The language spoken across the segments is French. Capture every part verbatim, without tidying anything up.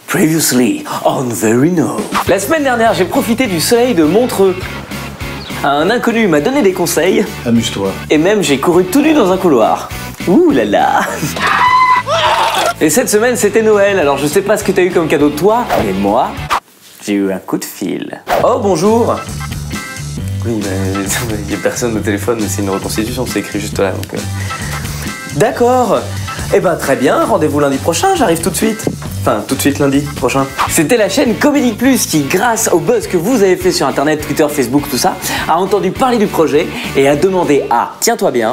Previously on Verino. La semaine dernière, j'ai profité du soleil de Montreux. Un inconnu m'a donné des conseils. Amuse-toi. Et même j'ai couru tout nu dans un couloir. Ouh là là. Et cette semaine, c'était Noël, alors je sais pas ce que t'as eu comme cadeau de toi, mais moi, j'ai eu un coup de fil. Oh bonjour. Oui, mais il y a personne au téléphone, mais c'est une reconstitution, c'est écrit juste là, donc... Euh... D'accord. Eh ben très bien, rendez-vous lundi prochain, j'arrive tout de suite. Enfin, tout de suite lundi prochain. C'était la chaîne Comédie Plus qui, grâce au buzz que vous avez fait sur internet, Twitter, Facebook, tout ça, a entendu parler du projet et a demandé à, tiens-toi bien,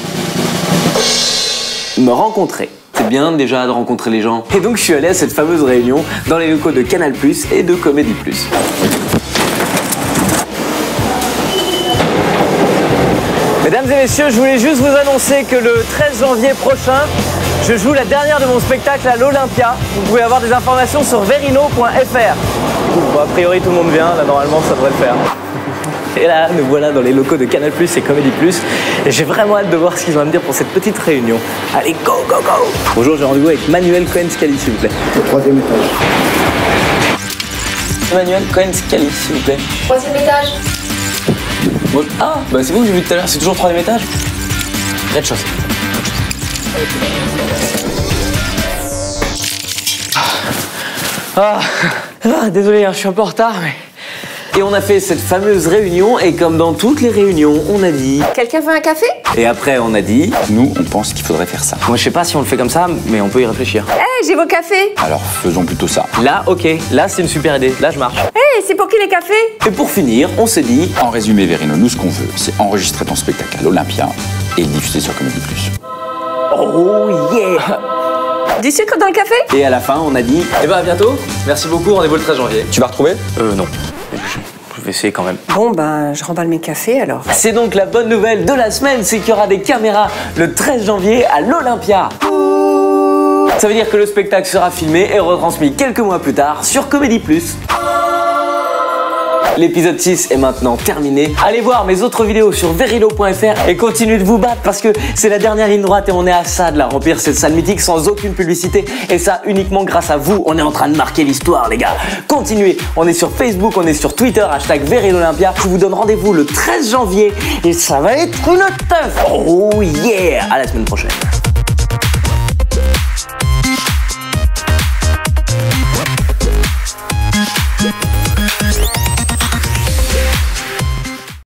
me rencontrer. C'est bien déjà de rencontrer les gens. Et donc je suis allé à cette fameuse réunion dans les locaux de Canal Plus et de Comédie Plus. Mesdames et messieurs, je voulais juste vous annoncer que le treize janvier prochain, je joue la dernière de mon spectacle à l'Olympia. Vous pouvez avoir des informations sur verino point f r. Bon, a priori tout le monde vient, là normalement ça devrait le faire. Et là, nous voilà dans les locaux de Canal Plus et Comédie Plus. Et j'ai vraiment hâte de voir ce qu'ils vont me dire pour cette petite réunion. Allez, go, go, go! Bonjour, j'ai rendez-vous avec Manuel Cohen-Scali, s'il vous plaît. Au troisième étage. Manuel Cohen-Scali, s'il vous plaît. Troisième étage. Bon, ah, bah c'est vous que j'ai vu tout à l'heure, c'est toujours le troisième étage? Rez-de-chaussée. Ah, ah, désolé, hein, je suis un peu en retard, mais... Et on a fait cette fameuse réunion, et comme dans toutes les réunions, on a dit... Quelqu'un veut un café? Et après, on a dit... Nous, on pense qu'il faudrait faire ça. Moi, je sais pas si on le fait comme ça, mais on peut y réfléchir. Hé, hey, j'ai vos cafés. Alors, faisons plutôt ça. Là, ok, là, c'est une super idée. Là, je marche. Hé, hey, c'est pour qui les cafés? Et pour finir, on s'est dit... En résumé, Verino, nous, ce qu'on veut, c'est enregistrer ton spectacle à l'Olympia et le diffuser sur Comédie Plus. Oh yeah! Du sucre dans le café? Et à la fin, on a dit... Eh ben, à bientôt. Merci beaucoup, rendez-vous le treize janvier. Tu vas retrouver? Euh, non. Je vais essayer quand même. Bon, ben, je remballe mes cafés alors. C'est donc la bonne nouvelle de la semaine, c'est qu'il y aura des caméras le treize janvier à l'Olympia. Ça veut dire que le spectacle sera filmé et retransmis quelques mois plus tard sur Comédie Plus. L'épisode six est maintenant terminé. Allez voir mes autres vidéos sur verino point f r et continuez de vous battre parce que c'est la dernière ligne droite et on est à ça de la remplir cette salle mythique sans aucune publicité et ça uniquement grâce à vous. On est en train de marquer l'histoire les gars. Continuez, on est sur Facebook, on est sur Twitter, hashtag VerinoOlympia. Je vous donne rendez-vous le treize janvier et ça va être une teuf. Oh yeah, à la semaine prochaine.